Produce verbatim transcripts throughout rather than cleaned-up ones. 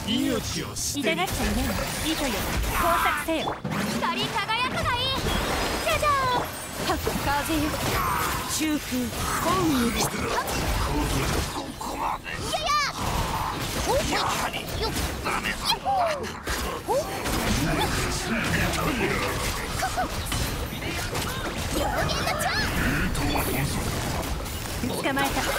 命を捨て痛がっちゃいないわ。糸よ工作せよ。 光り輝くがいい。じゃじゃーん。 はっ風よ中風本にしたらここまで。 いやいやおっやはりよっダメだ。 おっ表現がちゃ捕まえた。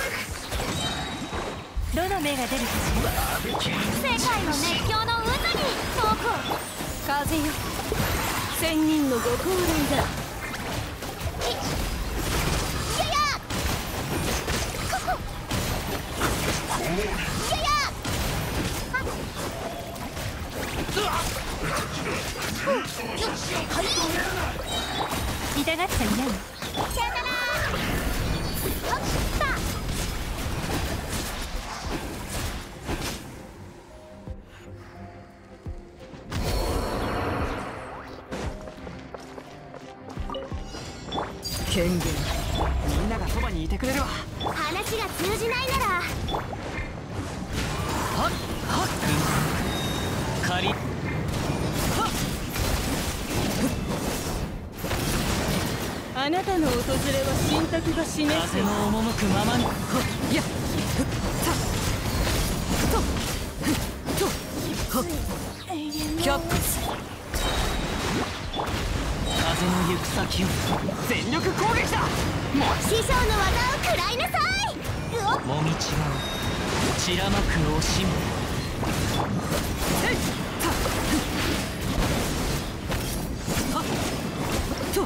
どの目が出るかしら。 世界の熱狂の渦に遠くを。 風よ千人のご高齢だ。 いやいやここいやいやはい痛がっちゃいないわ。 さよならはった権限みんながそばにいてくれるわ。 話が通じないならはっはっ仮はっあなたの訪れは信託が示す。風の赴くままに。はっやっふっさっとふっとはっキャップス風の行く先を全力攻撃だ。 師匠の技を食らいなさいうおっもみ違う散らまく惜しみ。えいさっはっと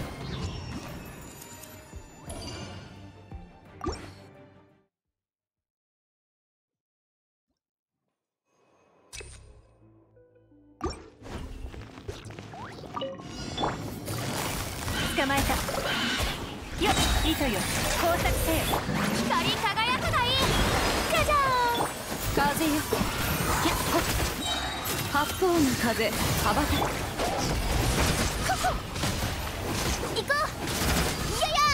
捕まえた。よっ糸よ工作せよ。 光り輝くがいい。じゃじゃーん。 風よやっほっ八方の風羽ばたく。 ここ行こう。いやいや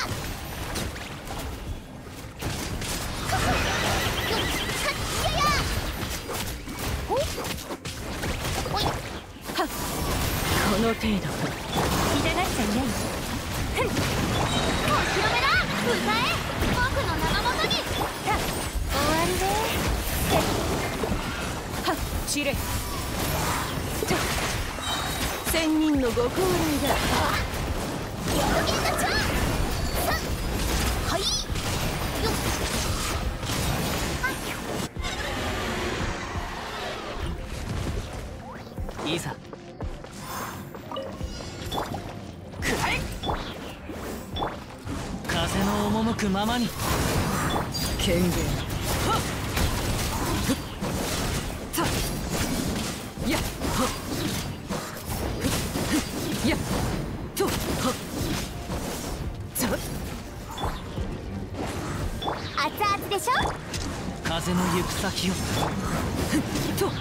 ここよっはっいやいやおっおいはっこの程度。痛がっちゃいないわ。ふんお披露目だ。歌え僕の名のもとに。 さあ終わりね。はっ知れちょ千人のご高齢だ。 表現がちゃさはいよっいざくらえ。風の赴くままに。権限はっふっさやっはっふっふっやっとはっさ熱々でしょ。 風の行く先をふっと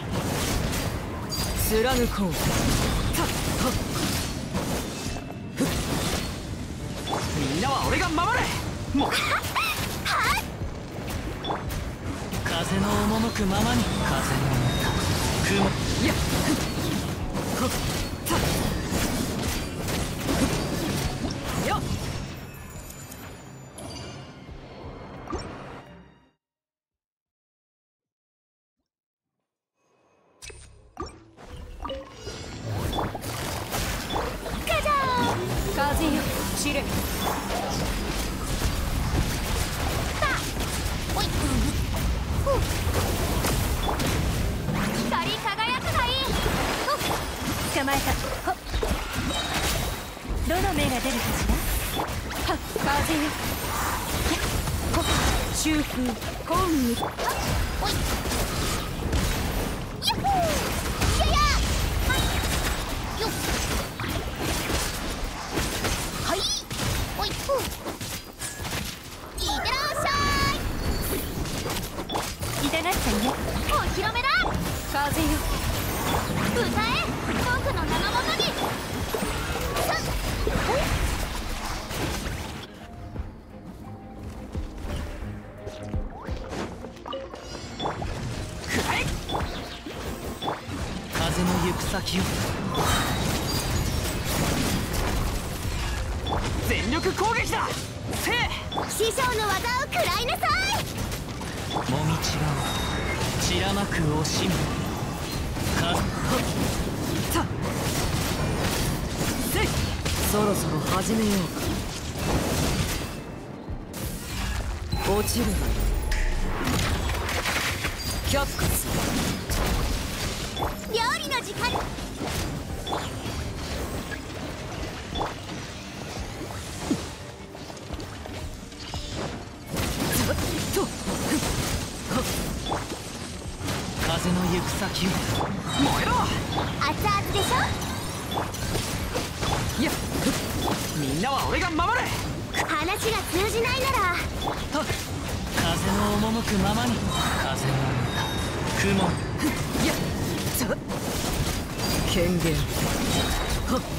貫こう。さはっふっみんなは俺が守れ。もう風の赴くままに。風の雲やっふっほっさふっよっガジャーン。 風よ知れ。 おいふう光り輝くがいい。ほっ捕まえた。ほっどの目が出るかしら。はっ風よやっほっ中風本に。 はっおいやっほーいやいやはいよっはいおいふういってらっしゃい。 痛がっちゃいない。 お披露目だ。 風よ歌え僕の名のもとに。さおくらえ先を。全力攻撃だ。せい。 師匠の技を食らいなさい。 もみちがを散らまく惜しみ。かったせい。そろそろ始めようか。落ちるなよ。却下する。 料理の時間。 風の行く先を燃えろ。 熱々でしいやみんなは俺が守れ。 ょ。話が通じないならはっ風の赴くままに。風の雲。いやさ権限。はっ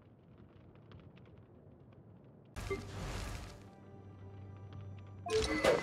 う。